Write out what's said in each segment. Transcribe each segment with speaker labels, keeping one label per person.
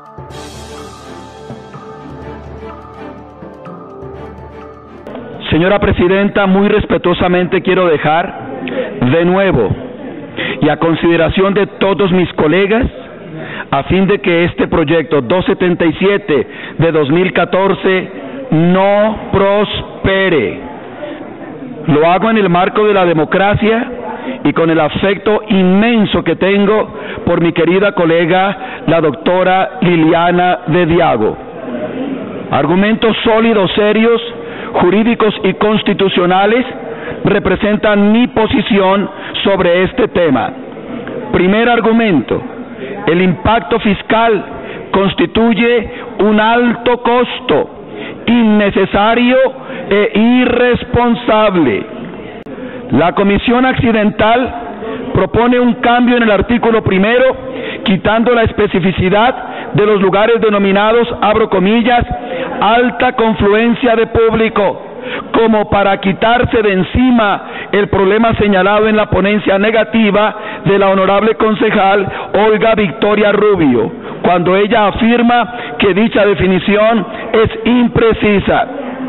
Speaker 1: Señora Presidenta, muy respetuosamente quiero dejar de nuevo y a consideración de todos mis colegas, a fin de que este proyecto 277 de 2014 no prospere. Lo hago en el marco de la democracia y con el afecto inmenso que tengo por mi querida colega, la doctora Liliana de Diago. Argumentos sólidos, serios, jurídicos y constitucionales representan mi posición sobre este tema. Primer argumento: el impacto fiscal constituye un alto costo, innecesario e irresponsable. La Comisión Accidental propone un cambio en el artículo primero, quitando la especificidad de los lugares denominados, abro comillas, alta confluencia de público, como para quitarse de encima el problema señalado en la ponencia negativa de la honorable concejal Olga Victoria Rubio, cuando ella afirma que dicha definición es imprecisa.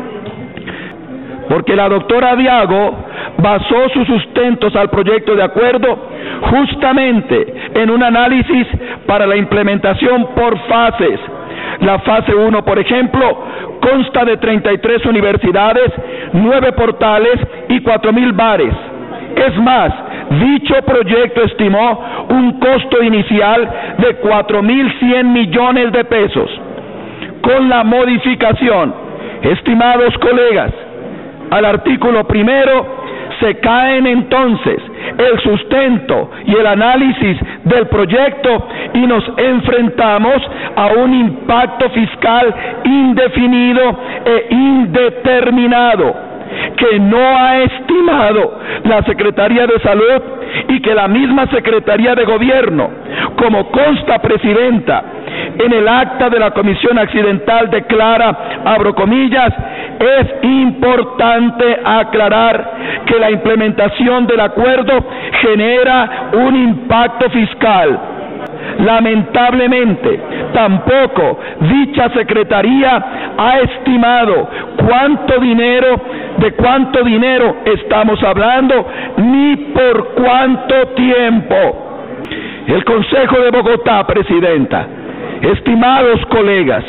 Speaker 1: Porque la doctora Diago basó sus sustentos al proyecto de acuerdo justamente en un análisis para la implementación por fases. La fase 1, por ejemplo, consta de 33 universidades, 9 portales y 4.000 bares. Es más, dicho proyecto estimó un costo inicial de 4.100 millones de pesos. Con la modificación, estimados colegas, al artículo primero, se caen entonces el sustento y el análisis del proyecto y nos enfrentamos a un impacto fiscal indefinido e indeterminado que no ha estimado la Secretaría de Salud y que la misma Secretaría de Gobierno, como consta, Presidenta, en el acta de la Comisión Accidental declara, abro comillas, es importante aclarar que la implementación del acuerdo genera un impacto fiscal. Lamentablemente, tampoco dicha Secretaría ha estimado de cuánto dinero estamos hablando, ni por cuánto tiempo. El Consejo de Bogotá, Presidenta, estimados colegas,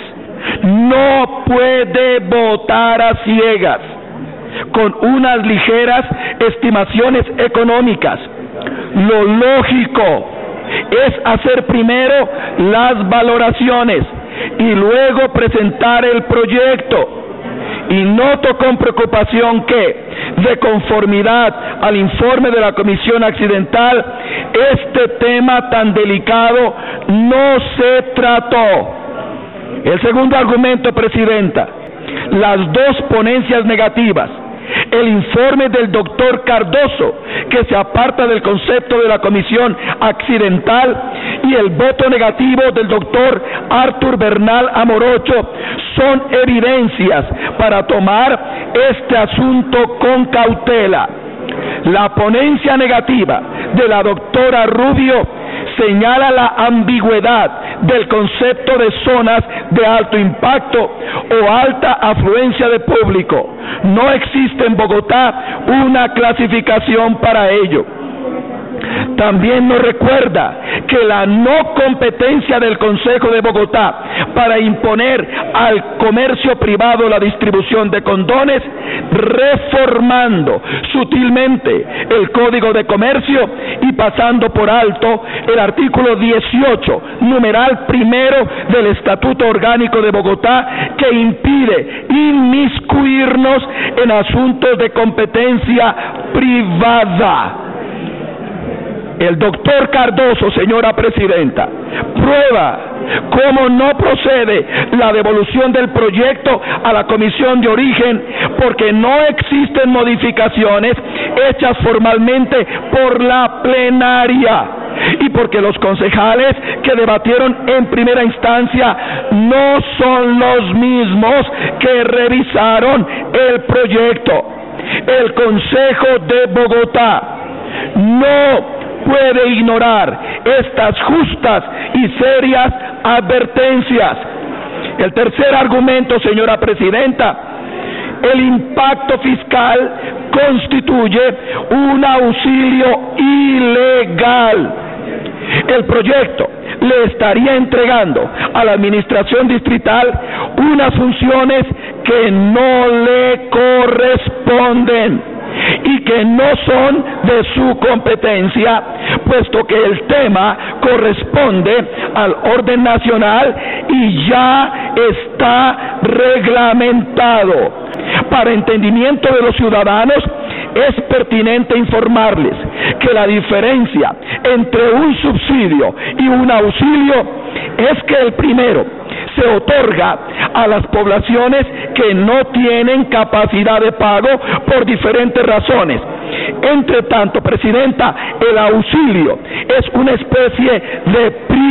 Speaker 1: no puede votar a ciegas con unas ligeras estimaciones económicas. Lo lógico es hacer primero las valoraciones y luego presentar el proyecto. Y noto con preocupación que, de conformidad al informe de la Comisión Accidental, este tema tan delicado no se trató. El segundo argumento, Presidenta, las dos ponencias negativas, el informe del doctor Cardoso, que se aparta del concepto de la Comisión Accidental, y el voto negativo del doctor Arthur Bernal Amorocho, son evidencias para tomar este asunto con cautela. La ponencia negativa de la doctora Rubio señala la ambigüedad del concepto de zonas de alto impacto o alta afluencia de público. No existe en Bogotá una clasificación para ello. También nos recuerda que la no competencia del Consejo de Bogotá para imponer al comercio privado la distribución de condones, reformando sutilmente el Código de Comercio y pasando por alto el artículo 18, numeral primero del Estatuto Orgánico de Bogotá, que impide inmiscuirnos en asuntos de competencia privada. El doctor Cardoso, señora Presidenta, prueba cómo no procede la devolución del proyecto a la Comisión de Origen, porque no existen modificaciones hechas formalmente por la plenaria y porque los concejales que debatieron en primera instancia no son los mismos que revisaron el proyecto. El Consejo de Bogotá no puede ignorar estas justas y serias advertencias. El tercer argumento, señora presidenta, el impacto fiscal constituye un auxilio ilegal. El proyecto le estaría entregando a la administración distrital unas funciones que no le corresponden y que no son de su competencia, puesto que el tema corresponde al orden nacional y ya está reglamentado. Para entendimiento de los ciudadanos, es pertinente informarles que la diferencia entre un subsidio y un auxilio es que el primero se otorga a las poblaciones que no tienen capacidad de pago por diferentes razones. Entre tanto, presidenta, el auxilio es una especie de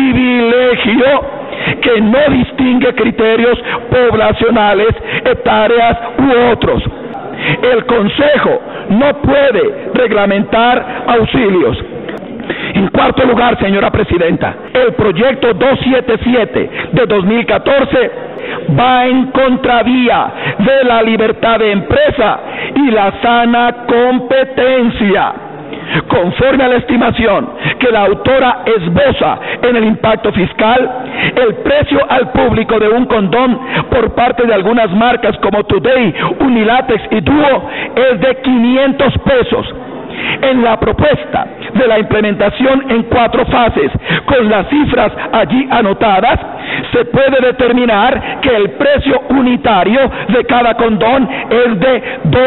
Speaker 1: privilegio que no distingue criterios poblacionales, etarias u otros. El Consejo no puede reglamentar auxilios. En cuarto lugar, señora presidenta, el proyecto 277 de 2014 va en contravía de la libertad de empresa y la sana competencia. Conforme a la estimación que la autora esboza en el impacto fiscal, el precio al público de un condón por parte de algunas marcas como Today, Unilatex y Duo es de 500 pesos. En la propuesta de la implementación en 4 fases, con las cifras allí anotadas, se puede determinar que el precio unitario de cada condón es de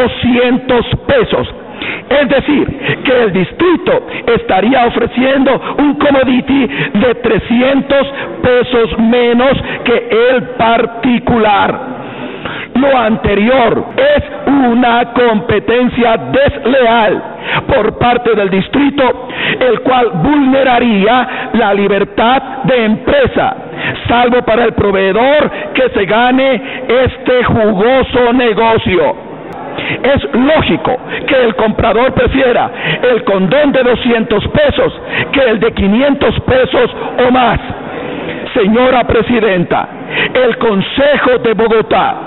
Speaker 1: 200 pesos. Es decir, que el distrito estaría ofreciendo un commodity de 300 pesos menos que el particular. Lo anterior es una competencia desleal por parte del distrito, el cual vulneraría la libertad de empresa, salvo para el proveedor que se gane este jugoso negocio. Es lógico que el comprador prefiera el condón de 200 pesos que el de 500 pesos o más. Señora presidenta, el Consejo de Bogotá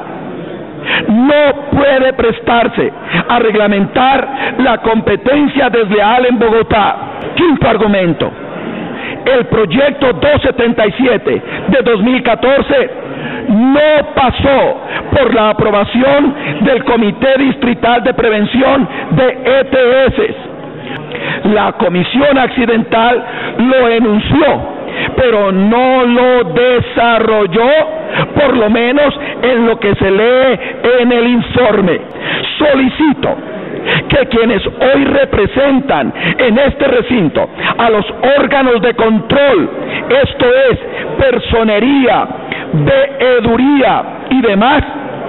Speaker 1: no puede prestarse a reglamentar la competencia desleal en Bogotá. Quinto argumento, el proyecto 277 de 2014 no pasó por la aprobación del Comité Distrital de Prevención de ETS. La Comisión Accidental lo enunció, pero no lo desarrolló, por lo menos en lo que se lee en el informe. Solicito que quienes hoy representan en este recinto a los órganos de control, esto es, personería, veeduría y demás,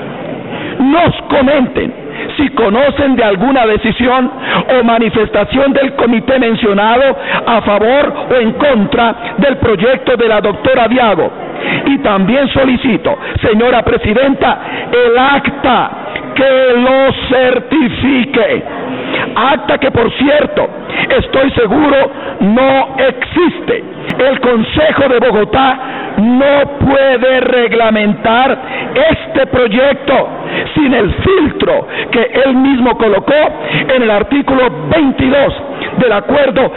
Speaker 1: nos comenten si conocen de alguna decisión o manifestación del comité mencionado a favor o en contra del proyecto de la doctora Diago. Y también solicito, señora presidenta, el acta que lo certifique. Acta que, por cierto, estoy seguro no existe. El Consejo de Bogotá no puede reglamentar este proyecto sin el filtro que él mismo colocó en el artículo 22 del acuerdo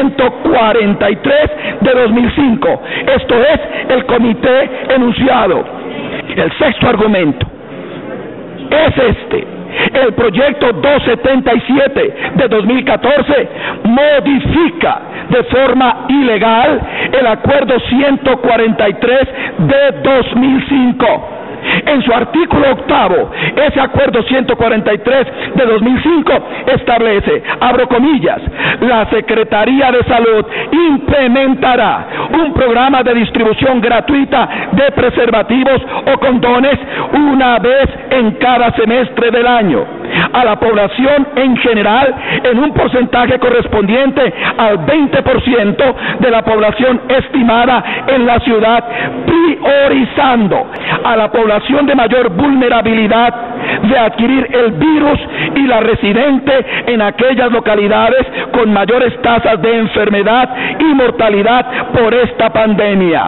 Speaker 1: 143 de 2005. Esto es el comité enunciado. El sexto argumento es este. El proyecto 277 de 2014 modifica de forma ilegal el acuerdo 143 de 2005. En su artículo 8, ese acuerdo 143 de 2005 establece, abro comillas, la Secretaría de Salud implementará un programa de distribución gratuita de preservativos o condones una vez en cada semestre del año a la población en general en un porcentaje correspondiente al 20% de la población estimada en la ciudad, priorizando a la población de mayor vulnerabilidad de adquirir el virus y la residente en aquellas localidades con mayores tasas de enfermedad y mortalidad por esta pandemia.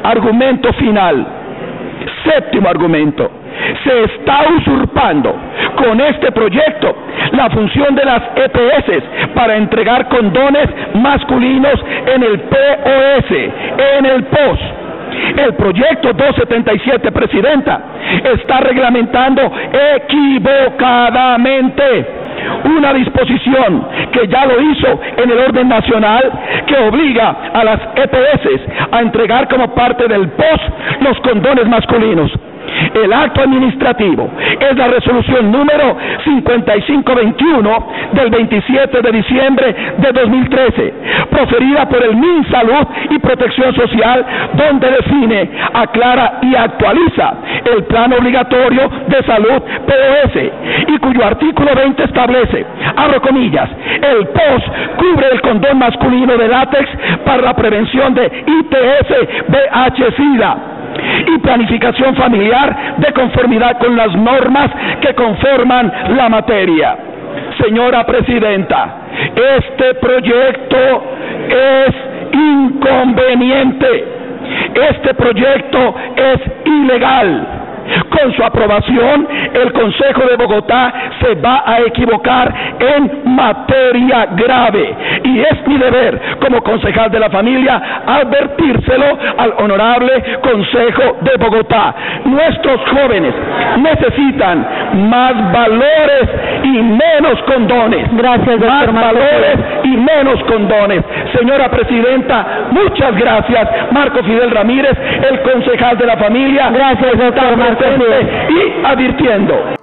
Speaker 1: argumento final. Séptimo argumento. Se está usurpando con este proyecto la función de las EPS para entregar condones masculinos en el POS, en el POS. El proyecto 277, Presidenta, está reglamentando equivocadamente una disposición que ya lo hizo en el orden nacional, que obliga a las EPS a entregar como parte del POS los condones masculinos. El acto administrativo es la resolución número 5521 del 27 de diciembre de 2013, proferida por el MinSalud y Protección Social, donde define, aclara y actualiza el plan obligatorio de salud POS, y cuyo artículo 20 establece, abro comillas, el POS cubre el condón masculino de látex para la prevención de ITS, VIH-Sida y planificación familiar de conformidad con las normas que conforman la materia. Señora Presidenta, este proyecto es inconveniente, este proyecto es ilegal. Con su aprobación, el Consejo de Bogotá se va a equivocar en materia grave, y es mi deber como concejal de la familia advertírselo al honorable Consejo de Bogotá. Nuestros jóvenes necesitan más valores y menos condones.
Speaker 2: Gracias, doctor.
Speaker 1: Más valores y menos condones. Señora Presidenta, muchas gracias. Marco Fidel Ramírez, el concejal de la familia.
Speaker 2: Gracias, doctor.
Speaker 1: Y advirtiendo